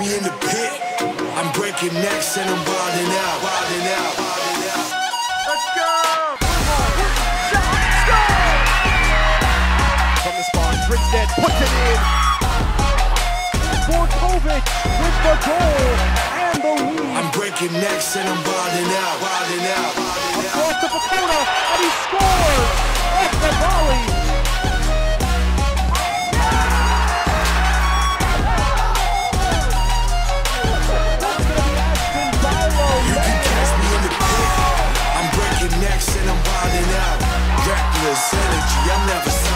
me in the pit. I'm breaking necks and I'm wilding out, wilding out, wilding out. Let's go! Let's go! From the spot, Grinstead puts it in. Borkovic with the goal and the lead. I'm breaking necks and I'm wilding out, wilding out, wilding out. Across to Bakuna, and he scores! Off the volley! Next and I'm wilding out, reckless energy, I'm never